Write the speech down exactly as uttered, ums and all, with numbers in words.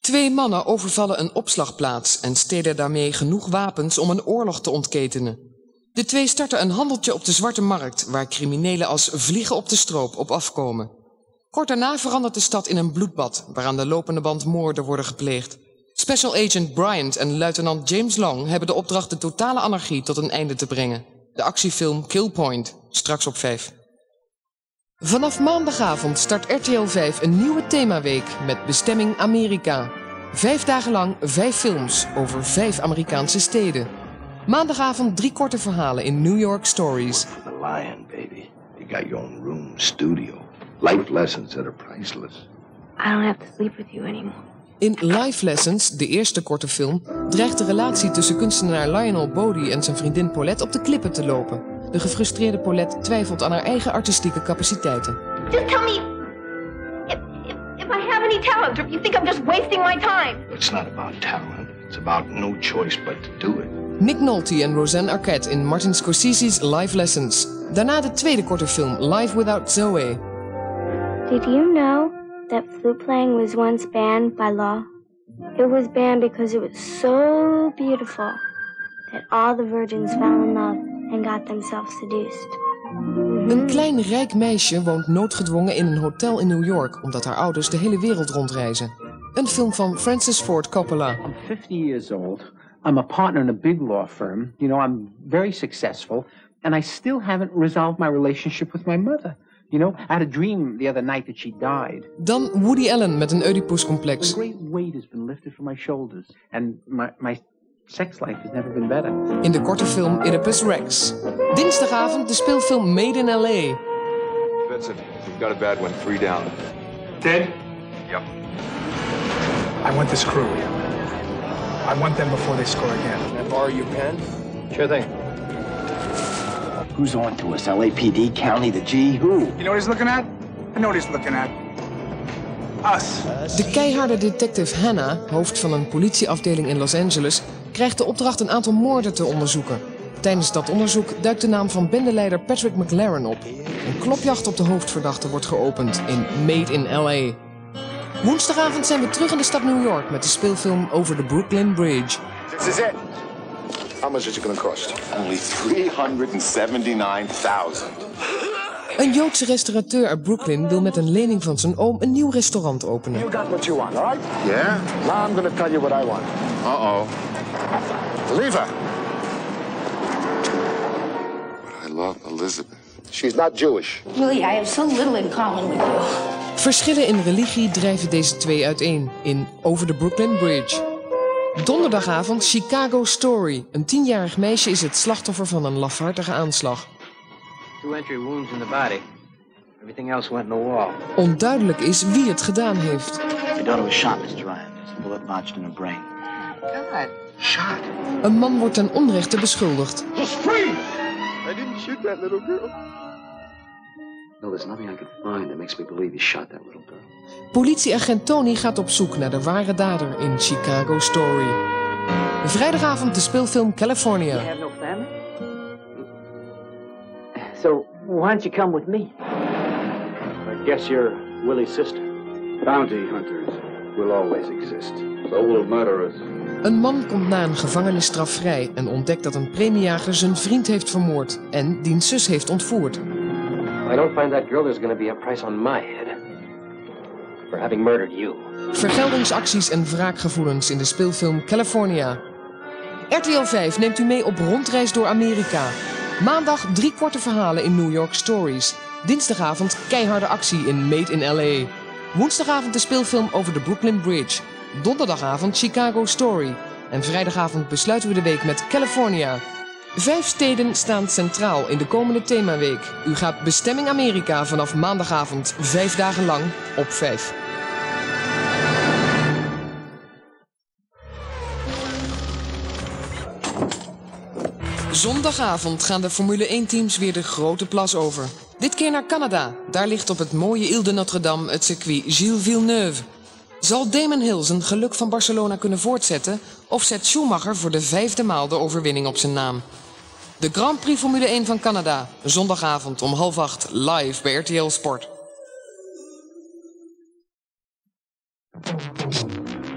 Twee mannen overvallen een opslagplaats en stelen daarmee genoeg wapens om een oorlog te ontketenen. De twee starten een handeltje op de zwarte markt, waar criminelen als vliegen op de stroop op afkomen. Kort daarna verandert de stad in een bloedbad, waar aan de lopende band moorden worden gepleegd. Special Agent Bryant en luitenant James Long hebben de opdracht de totale anarchie tot een einde te brengen. De actiefilm Kill Point, straks op vijf. Vanaf maandagavond start R T L vijf een nieuwe themaweek met bestemming Amerika. Vijf dagen lang vijf films over vijf Amerikaanse steden. Maandagavond drie korte verhalen in New York Stories. The Lion, baby. You got your own room, studio. Life lessons that are priceless. I don't have to sleep with you anymore. In Life Lessons, de eerste korte film, dreigt de relatie tussen kunstenaar Lionel Bodie en zijn vriendin Paulette op de klippen te lopen. De gefrustreerde Paulette twijfelt aan haar eigen artistieke capaciteiten. Just tell me if, if, if I have any talent, or if you think I'm just wasting my time. It's not about talent. It's about no choice but to do it. Nick Nolte en Roseanne Arquette in Martin Scorsese's Life Lessons. Daarna de tweede korte film Life Without Zoe. Did you know that flute playing was once banned by law? It was banned because it was so beautiful that all the virgins fell in love and got themselves seduced. Een klein rijk meisje woont noodgedwongen in een hotel in New York omdat haar ouders de hele wereld rondreizen. Een film van Francis Ford Coppola. I'm fifty years old. I'm a partner in a big law firm. You know, I'm very successful. And I still haven't resolved my relationship with my mother. You know, I had a dream the other night that she died. Dan Woody Allen met een Oedipus-complex. A great weight has been lifted from my shoulders. And my, my sex life has never been better. In de korte film Oedipus Rex. Dinsdagavond de speelfilm Made in L A. Vincent, we've got a bad one. Three down. Dead? Yep. I want this crew. I want them before they score again. Can I borrow your pen? Sure thing. Who's on to us? L A P D, County, the G? Who? You know what he's looking at? I know what he's looking at. Us. De keiharde detective Hannah, hoofd van een politieafdeling in Los Angeles, krijgt de opdracht een aantal moorden te onderzoeken. Tijdens dat onderzoek duikt de naam van bendeleider Patrick McLaren op. Een klopjacht op de hoofdverdachte wordt geopend in Made in L A. Woensdagavond zijn we terug in de stad New York met de speelfilm Over the Brooklyn Bridge. This is it. How much is it gonna cost? Only three hundred seventy-nine thousand. Een Joodse restaurateur uit Brooklyn wil met een lening van zijn oom een nieuw restaurant openen. You got what you want, all right? Yeah? Now I'm gonna tell you what I want. Uh-oh. Leave her. But I love Elizabeth. She's not Jewish. Willie, I have so little in common with you. Verschillen in religie drijven deze twee uiteen in Over the Brooklyn Bridge. Donderdagavond Chicago Story. Een tienjarig meisje is het slachtoffer van een lafhartige aanslag. Two entry wounds in the body. Everything else went in the wall. Onduidelijk is wie het gedaan heeft. Your daughter was shot, mister Ryan. There's a bullet lodged in her brain. God. Shot. Een man wordt ten onrechte beschuldigd. Just freeze! I didn't shoot that little girl. No, there's nothing I can find that makes me believe he shot that little girl. Politieagent Tony gaat op zoek naar de ware dader in Chicago Story. Vrijdagavond de speelfilm California. You have no family? So, why don't you come with me? I guess you're Willie's sister. Bounty hunters will always exist. So will murderers. Een man komt na een gevangenisstraf vrij en ontdekt dat een premiejager zijn vriend heeft vermoord en diens zus heeft ontvoerd. If I don't find that girl, there's going to be a price on my head for having murdered you. Vergeldingsacties en wraakgevoelens in de speelfilm California. R T L vijf neemt u mee op rondreis door Amerika. Maandag drie korte verhalen in New York Stories. Dinsdagavond keiharde actie in Made in L A. Woensdagavond de speelfilm Over the Brooklyn Bridge. Donderdagavond Chicago Story. En vrijdagavond besluiten we de week met California. Vijf steden staan centraal in de komende themaweek. U gaat bestemming Amerika vanaf maandagavond vijf dagen lang op vijf. Zondagavond gaan de Formule één teams weer de grote plas over. Dit keer naar Canada. Daar ligt op het mooie Ile de Notre-Dame het circuit Gilles Villeneuve. Zal Damon Hill zijn geluk van Barcelona kunnen voortzetten? Of zet Schumacher voor de vijfde maal de overwinning op zijn naam? De Grand Prix Formule één van Canada. Zondagavond om half acht live bij R T L Sport.